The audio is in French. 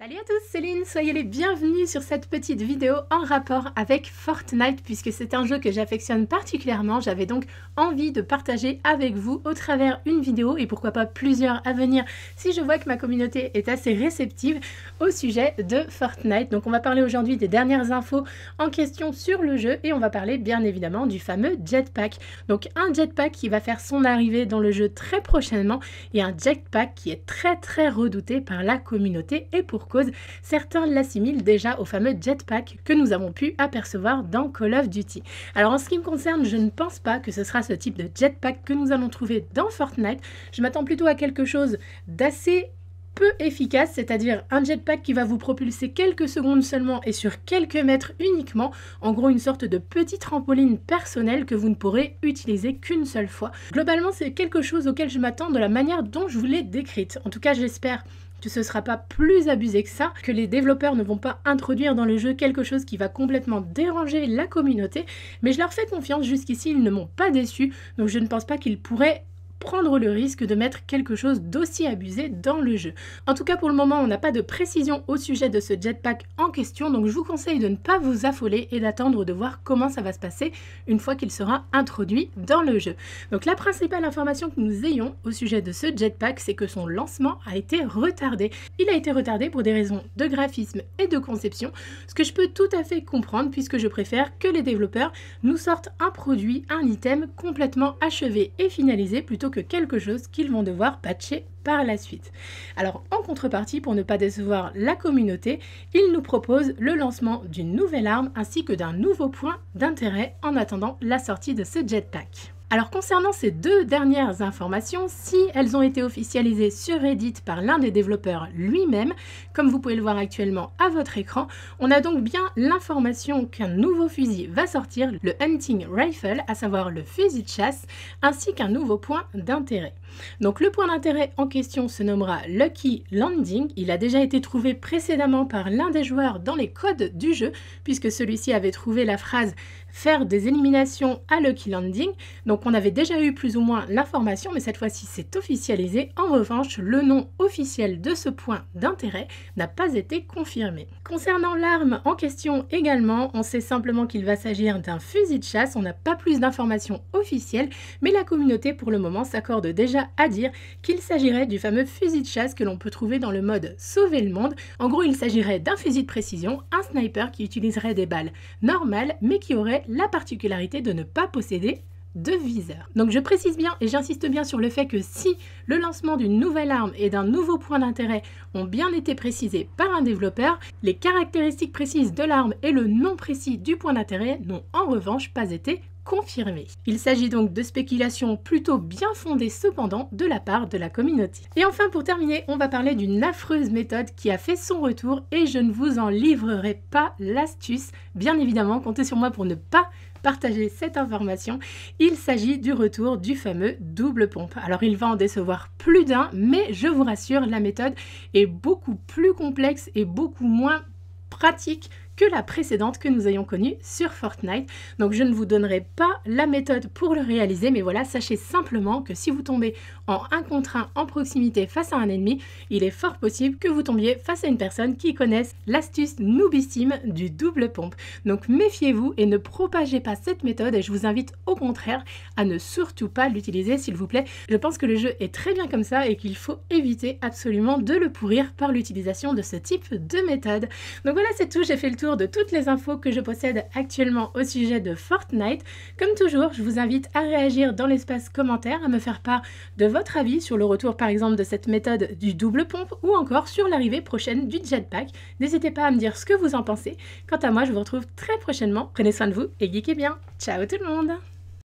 Salut à tous, c'est Lynn, soyez les bienvenus sur cette petite vidéo en rapport avec Fortnite puisque c'est un jeu que j'affectionne particulièrement. J'avais donc envie de partager avec vous au travers une vidéo et pourquoi pas plusieurs à venir si je vois que ma communauté est assez réceptive au sujet de Fortnite. Donc on va parler aujourd'hui des dernières infos en question sur le jeu et on va parler bien évidemment du fameux jetpack. Donc un jetpack qui va faire son arrivée dans le jeu très prochainement et un jetpack qui est très redouté par la communauté et pour cause, certains l'assimilent déjà au fameux jetpack que nous avons pu apercevoir dans Call of Duty. Alors en ce qui me concerne, je ne pense pas que ce sera ce type de jetpack que nous allons trouver dans Fortnite. Je m'attends plutôt à quelque chose d'assez peu efficace, c'est-à-dire un jetpack qui va vous propulser quelques secondes seulement et sur quelques mètres uniquement, en gros une sorte de petit trampoline personnel que vous ne pourrez utiliser qu'une seule fois. Globalement, c'est quelque chose auquel je m'attends de la manière dont je vous l'ai décrite. En tout cas, j'espère que ce ne sera pas plus abusé que ça, que les développeurs ne vont pas introduire dans le jeu quelque chose qui va complètement déranger la communauté, mais je leur fais confiance, jusqu'ici ils ne m'ont pas déçu, donc je ne pense pas qu'ils pourraient prendre le risque de mettre quelque chose d'aussi abusé dans le jeu. En tout cas pour le moment on n'a pas de précision au sujet de ce jetpack en question, donc je vous conseille de ne pas vous affoler et d'attendre de voir comment ça va se passer une fois qu'il sera introduit dans le jeu. Donc la principale information que nous ayons au sujet de ce jetpack, c'est que son lancement a été retardé. Il a été retardé pour des raisons de graphisme et de conception, ce que je peux tout à fait comprendre puisque je préfère que les développeurs nous sortent un produit, un item complètement achevé et finalisé plutôt que quelque chose qu'ils vont devoir patcher par la suite. Alors en contrepartie, pour ne pas décevoir la communauté, ils nous proposent le lancement d'une nouvelle arme ainsi que d'un nouveau point d'intérêt en attendant la sortie de ce jetpack. Alors concernant ces deux dernières informations, si elles ont été officialisées sur Reddit par l'un des développeurs lui-même, comme vous pouvez le voir actuellement à votre écran, on a donc bien l'information qu'un nouveau fusil va sortir, le Hunting Rifle, à savoir le fusil de chasse, ainsi qu'un nouveau point d'intérêt. Donc le point d'intérêt en question se nommera Lucky Landing. Il a déjà été trouvé précédemment par l'un des joueurs dans les codes du jeu, puisque celui-ci avait trouvé la phrase « faire des éliminations à Lucky Landing ». Donc on avait déjà eu plus ou moins l'information, mais cette fois-ci c'est officialisé. En revanche, le nom officiel de ce point d'intérêt n'a pas été confirmé. Concernant l'arme en question également, on sait simplement qu'il va s'agir d'un fusil de chasse. On n'a pas plus d'informations officielles, mais la communauté pour le moment s'accorde déjà à dire qu'il s'agirait du fameux fusil de chasse que l'on peut trouver dans le mode Sauver le monde. En gros, il s'agirait d'un fusil de précision, un sniper qui utiliserait des balles normales, mais qui aurait la particularité de ne pas posséder de viseur. Donc je précise bien et j'insiste bien sur le fait que si le lancement d'une nouvelle arme et d'un nouveau point d'intérêt ont bien été précisés par un développeur, les caractéristiques précises de l'arme et le nom précis du point d'intérêt n'ont en revanche pas été confirmé. Il s'agit donc de spéculations plutôt bien fondées cependant de la part de la communauté. Et enfin pour terminer, on va parler d'une affreuse méthode qui a fait son retour et je ne vous en livrerai pas l'astuce. Bien évidemment, comptez sur moi pour ne pas partager cette information. Il s'agit du retour du fameux double pompe. Alors il va en décevoir plus d'un, mais je vous rassure, la méthode est beaucoup plus complexe et beaucoup moins pratique que la précédente que nous ayons connue sur Fortnite. Donc je ne vous donnerai pas la méthode pour le réaliser, mais voilà, sachez simplement que si vous tombez en 1 contre 1 en proximité face à un ennemi, il est fort possible que vous tombiez face à une personne qui connaisse l'astuce noobissime du double pompe. Donc méfiez-vous et ne propagez pas cette méthode et je vous invite au contraire à ne surtout pas l'utiliser s'il vous plaît. Je pense que le jeu est très bien comme ça et qu'il faut éviter absolument de le pourrir par l'utilisation de ce type de méthode. Donc voilà, c'est tout, j'ai fait le tour de toutes les infos que je possède actuellement au sujet de Fortnite. Comme toujours, je vous invite à réagir dans l'espace commentaire, à me faire part de votre avis sur le retour par exemple de cette méthode du double pompe ou encore sur l'arrivée prochaine du jetpack. N'hésitez pas à me dire ce que vous en pensez. Quant à moi, je vous retrouve très prochainement. Prenez soin de vous et geekez bien. Ciao tout le monde!